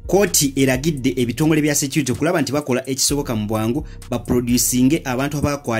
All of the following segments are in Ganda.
Koti eragidde ebitongole bya security okulaba nti bakola ekisoboka mu bwangu baproducinge abantu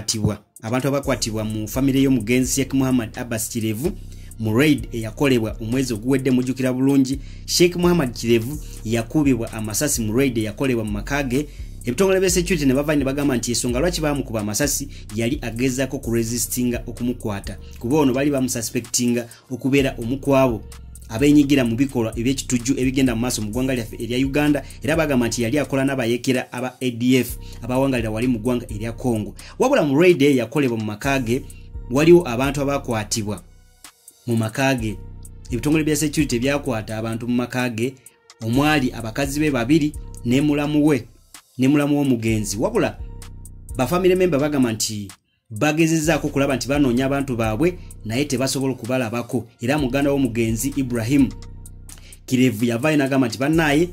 abakwatibwa mu family y'omugenzi Sheikh Muhammad Abbas Kirevu mu raid eyakolebwa omwezi oguwedde mujjukira bulungi. Sheikh Muhammad Kirevu yakubibwa amasasi mu raid eyakolebwa mu makage. Ebitongole bya security ne bava ne bagamba nti ensonga lwaki bamukuba amasasi yali agezaako ku resistinga okumukwata kuba ono bali bamususpectinga okubeera omukwabo abenyigira mu bikolwa eby'ekitujju ebigenda mu maaso mu ggwanga lyaffe erya Uganda, era bagamba nti yali akola n'abayekera aba ADF abawangalira wali mu ggwanga erya Congo. Wabula mu raid yakolebwa mu makage waliwo abantu abakwatibwa mu makage. Ebitongole bya security byakwata abantu mu makage omwali abakazi be babiri ne mulamu w'omugenzi. Wabula ba family member bagamba nti bagezezzaako kulaba nti banoonya abantu baabwe naye tebasobola okubalabako, era muganda w'omugenzi Ibrahim Kirevu yavaayo n'agamba nti bannaye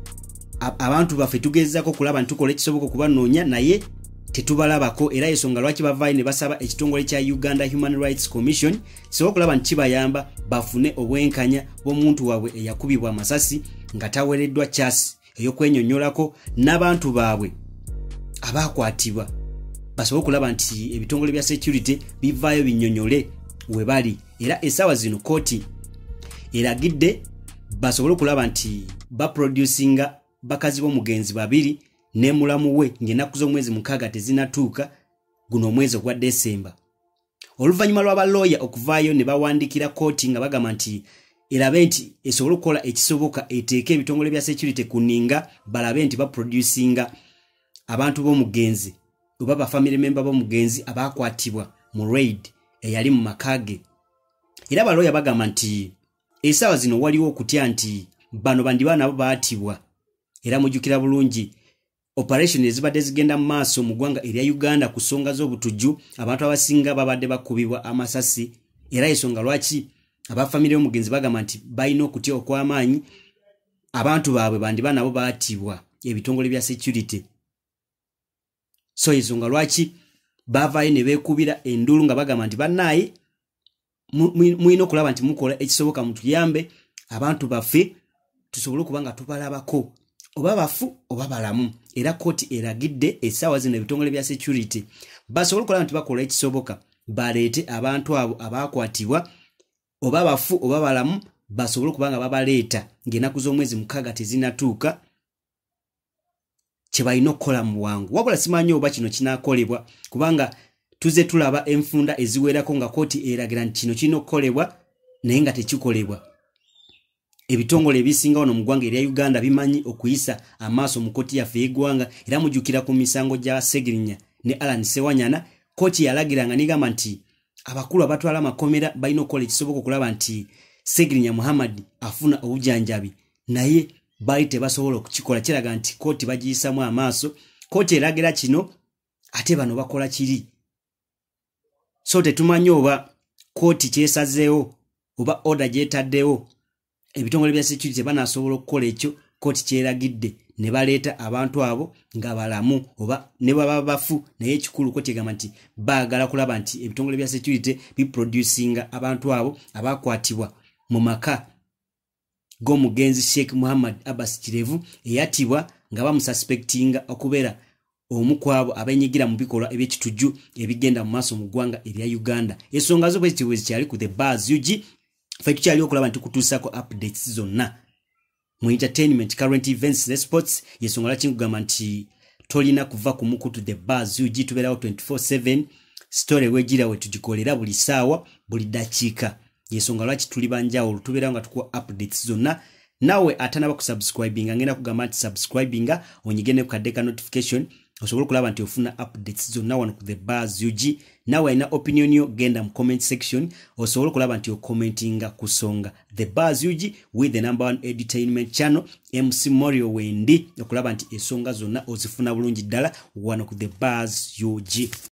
abantu baffe tugezezzaako kulaba nti tukola ekisoboka okubanoonya naye tetubalabako, era ensonga lwaki bavaayo ne basaba ekitongole kya Uganda Human Rights Commission kisobola okulaba nti kibayamba bafune obwenkanya bw'omuntu waabwe eyakubibwa amasasi nga tawereddwa kyasi ey'okwenyonnyolako n'abantu baabwe abakwatibwa basobola okulaba nti ebitongole bya security bivaayo binyonyole we bali. Era essaawa zino kooti eragidde basobola okulaba nti baproducinga bakazi b'omugenzi babiri ne mulamu we ng'ennaku z'omwezi mukaaga tezinatuuka guno omwezi ogwa Desemba. Oluvannyuma lw'abalooya okuvaayo ne bawandiikira kooti nga bagamba nti erabe nti esobola okukola ekisoboka eteeke ebitongole bya security kuninga balabe nti baproducinga abantu b'omugenzi oba ba family member b'omugenzi abakwatibwa mu raid eyali mu makage. Era abalooya bagamba nti essaawa zino waliwo okutya nti bano bandiba nabo baatibwa, era mujjukira bulungi operation ezibadde zigenda mu maaso mu ggwanga erya Uganda ku nsonga z'obutujju abantu abasinga babadde bakubibwa amasasi, era ensonga lwaki abafamily y'omugenzi bagamba nti balina okutya okw'amaanyi abantu baabwe bandiba nabo baatibwa ebitongole bya security. So ensonga lwaki bavaayo ne beekubira endulu nga bagamba nti bannaye mulina okulaba nti mukola ekisoboka mutuyambe abantu baffe tusobole okuba nga tubalabako oba bafu oba balamu. Era kooti eragidde essaawa zino ebitongole bya security basobole okulaba nti bakola ekisoboka baleete abantu abo abakwatibwa oba bafu oba balamu basobole okuba nga babaleeta ng'ennaku z'omwezi mukaaga tezinatuuka kye balina okukola mu bwangu. Wabula simanyi oba kino kinaakolebwa kubanga tuze tulaba enfunda eziwerako nga kooti eragira nti kino kirina okukolebwa naye nga tekikolebwa. Ebitongole ebisinga wano mu ggwanga erya Uganda bimanyi okuyisa amaaso mu kooti yaffe y'eggwanga, era mujjukira ku misango gya Segirinya ne Alan Sewanyana kooti yalagiranga n'egamba nti abakulu abatwala amakomera balina okukola ekisoboka okulaba nti Segirinya Muhammad afuna obujjanjabi, naye bali tebasobola okukikola. Kiraga nti kooti bagiyisamu amaaso. Kooti eragira kino ate bano bakola kiri. So tetumanyi oba kooti kyesazeewo oba order gyetaddewo ebitongole bya security banaasobola okukola ekyo kooti kyeragidde ne baleeta abantu abo nga balamu oba ne baba bafu, naye ekikulu kooti egamba nti baagala kulaba nti ebitongole bya security biproducinga abantu abo abakwatibwa mu maka g'omugenzi Sheikh Muhammad Abbas Kirevu eyatibwa nga bamususpectinga okubeera omu kwabo abenyigira mu bikolwa eby'ekitujju ebigenda mu maaso mu ggwanga erya Uganda. Ensonga zo bwe zikyali ku the bars UG ffe tukyali okulaba nti kutuusako updates zonna mu entertainment, current events ne sports. Yensonga lwaki nkugamba nti tolina kuva ku mukutu the bars UG tubeerawo 24/7 story wegira we tugikolera buli ssaawa buli dakiika. Yensonga lwaki tuli banjawulo tubeerawo nga tukuwa updates zonna. Nawe atanaba kusubscribinga ngenda kugamba nti subscribinga onyigene ku kadde ka notification osobola okulaba nti ofuna updates zonna wano ku the bars UG. Nawe alina opinion yo genda mu comment section osobola okulaba nti okomentinga ku nsonga the bars UG with the #1 entertainment channel MC Morio Wendi okulaba nti ensonga zonna ozifuna bulungi ddala wano ku the bars UG.